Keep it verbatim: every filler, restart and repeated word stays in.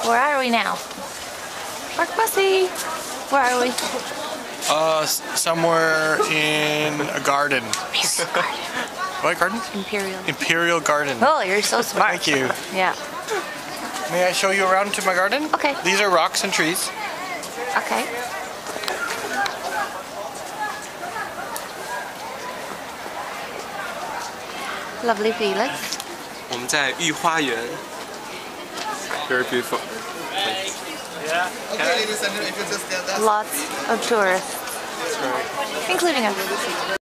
Where are we now? Mark Bussy! Where are we? Uh, somewhere in a garden. Imperial Garden. What garden? Imperial. Imperial Garden. Oh, you're so smart. Thank you. Yeah. May I show you around to my garden? Okay. These are rocks and trees. Okay. Lovely Felix. 我们在御花园 ，very beautiful. Okay, ladies and gentlemen, if you just stand there. Lots of tourists, including us.